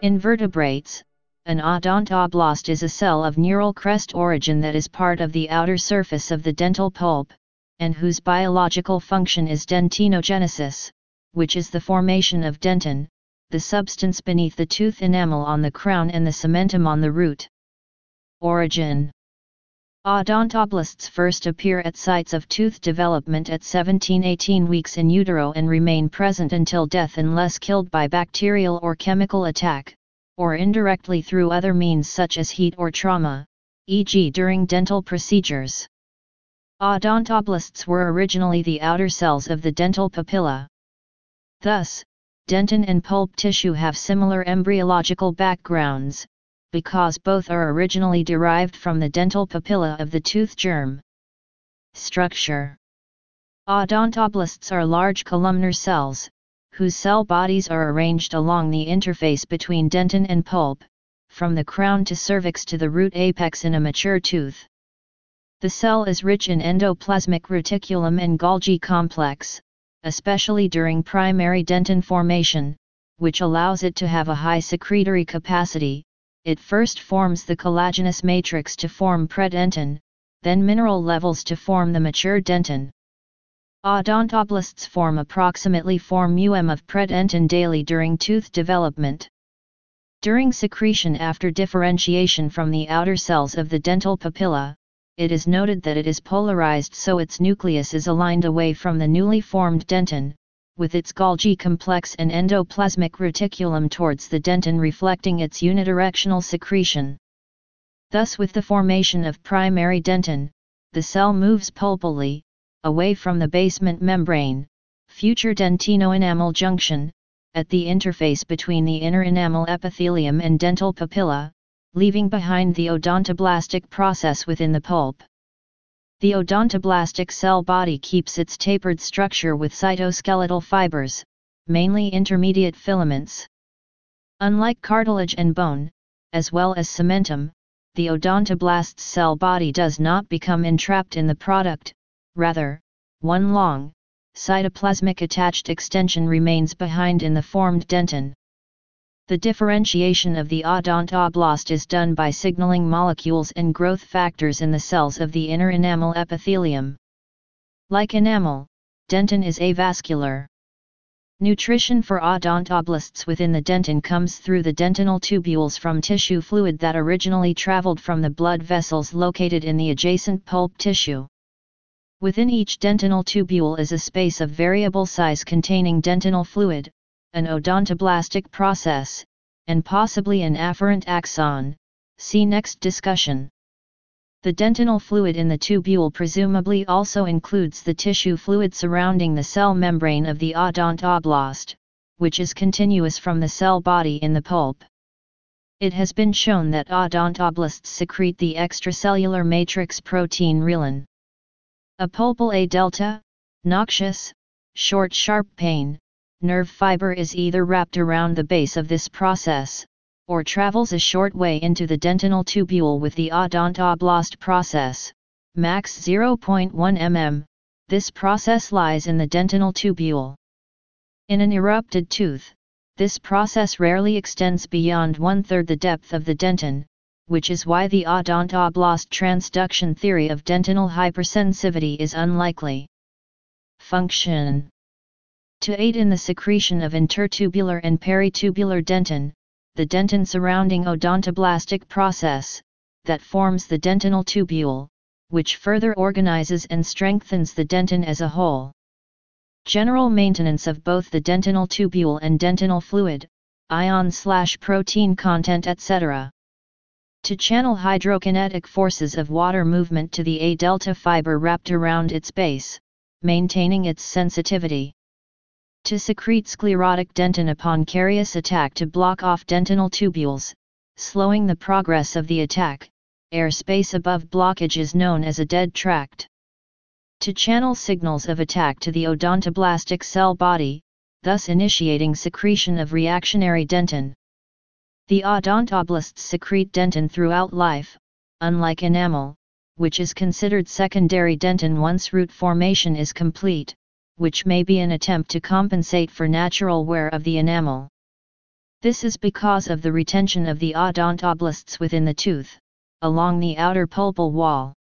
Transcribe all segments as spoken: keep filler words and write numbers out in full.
In vertebrates, an odontoblast is a cell of neural crest origin that is part of the outer surface of the dental pulp, and whose biological function is dentinogenesis, which is the formation of dentin, the substance beneath the tooth enamel on the crown and the cementum on the root. Origin. Odontoblasts first appear at sites of tooth development at seventeen to eighteen weeks in utero and remain present until death unless killed by bacterial or chemical attack, or indirectly through other means such as heat or trauma, for example during dental procedures. Odontoblasts were originally the outer cells of the dental papilla. Thus, dentin and pulp tissue have similar embryological backgrounds, because both are originally derived from the dental papilla of the tooth germ. Structure. Odontoblasts are large columnar cells, whose cell bodies are arranged along the interface between dentin and pulp, from the crown to cervix to the root apex in a mature tooth. The cell is rich in endoplasmic reticulum and Golgi complex, especially during primary dentin formation, which allows it to have a high secretory capacity. It first forms the collagenous matrix to form predentin, then mineral levels to form the mature dentin. Odontoblasts form approximately four milligrams of predentin daily during tooth development. During secretion after differentiation from the outer cells of the dental papilla, it is noted that it is polarized so its nucleus is aligned away from the newly formed dentin, with its Golgi complex and endoplasmic reticulum towards the dentin reflecting its unidirectional secretion. Thus with the formation of primary dentin, the cell moves pulpally, away from the basement membrane, future dentino-enamel junction, at the interface between the inner enamel epithelium and dental papilla, leaving behind the odontoblastic process within the pulp. The odontoblastic cell body keeps its tapered structure with cytoskeletal fibers, mainly intermediate filaments. Unlike cartilage and bone, as well as cementum, the odontoblast's cell body does not become entrapped in the product, rather, one long, cytoplasmic attached extension remains behind in the formed dentin. The differentiation of the odontoblast is done by signaling molecules and growth factors in the cells of the inner enamel epithelium. Like enamel, dentin is avascular. Nutrition for odontoblasts within the dentin comes through the dentinal tubules from tissue fluid that originally traveled from the blood vessels located in the adjacent pulp tissue. Within each dentinal tubule is a space of variable size containing dentinal fluid, an odontoblastic process, and possibly an afferent axon. See next discussion. The dentinal fluid in the tubule presumably also includes the tissue fluid surrounding the cell membrane of the odontoblast, which is continuous from the cell body in the pulp. It has been shown that odontoblasts secrete the extracellular matrix protein rhelin. A pulpal A delta, noxious, short sharp pain, nerve fiber is either wrapped around the base of this process, or travels a short way into the dentinal tubule with the odontoblast process, max zero point one millimeters. This process lies in the dentinal tubule. In an erupted tooth, this process rarely extends beyond one-third the depth of the dentin, which is why the odontoblast transduction theory of dentinal hypersensitivity is unlikely. Function. To aid in the secretion of intertubular and peritubular dentin, the dentin surrounding odontoblastic process, that forms the dentinal tubule, which further organizes and strengthens the dentin as a whole. General maintenance of both the dentinal tubule and dentinal fluid, ion/protein content et cetera. To channel hydrokinetic forces of water movement to the A delta fiber wrapped around its base, maintaining its sensitivity. To secrete sclerotic dentin upon carious attack to block off dentinal tubules, slowing the progress of the attack. Air space above blockage is known as a dead tract. To channel signals of attack to the odontoblastic cell body, thus initiating secretion of reactionary dentin. The odontoblasts secrete dentin throughout life, unlike enamel, which is considered secondary dentin once root formation is complete, which may be an attempt to compensate for natural wear of the enamel. This is because of the retention of the odontoblasts within the tooth, along the outer pulpal wall.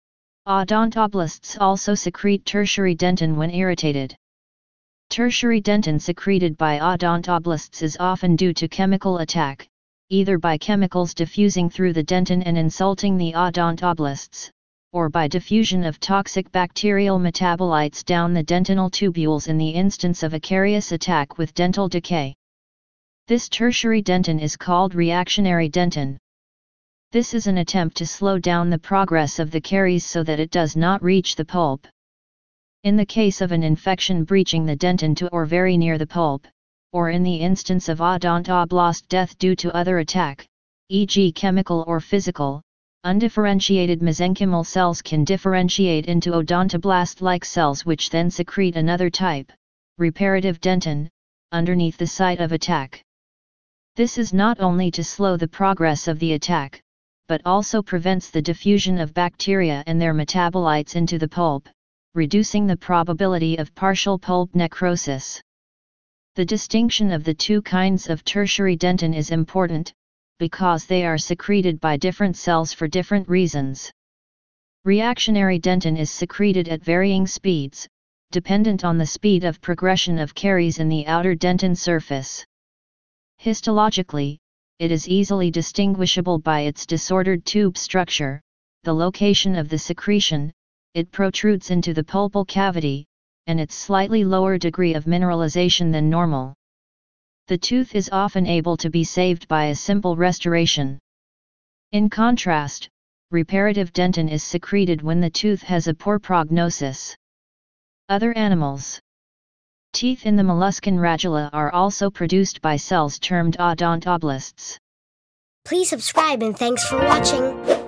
Odontoblasts also secrete tertiary dentin when irritated. Tertiary dentin secreted by odontoblasts is often due to chemical attack, either by chemicals diffusing through the dentin and insulting the odontoblasts, or by diffusion of toxic bacterial metabolites down the dentinal tubules in the instance of a carious attack with dental decay. This tertiary dentin is called reactionary dentin. This is an attempt to slow down the progress of the caries so that it does not reach the pulp. In the case of an infection breaching the dentin to or very near the pulp, or in the instance of odontoblast death due to other attack, for example chemical or physical, undifferentiated mesenchymal cells can differentiate into odontoblast-like cells which then secrete another type, reparative dentin, underneath the site of attack. This is not only to slow the progress of the attack, but also prevents the diffusion of bacteria and their metabolites into the pulp, reducing the probability of partial pulp necrosis. The distinction of the two kinds of tertiary dentin is important, because they are secreted by different cells for different reasons. Reactionary dentin is secreted at varying speeds, dependent on the speed of progression of caries in the outer dentin surface. Histologically, it is easily distinguishable by its disordered tube structure, the location of the secretion, it protrudes into the pulpal cavity, and its slightly lower degree of mineralization than normal. The tooth is often able to be saved by a simple restoration. In contrast, reparative dentin is secreted when the tooth has a poor prognosis. Other animals. Teeth in the molluscan radula are also produced by cells termed odontoblasts. Please subscribe and thanks for watching.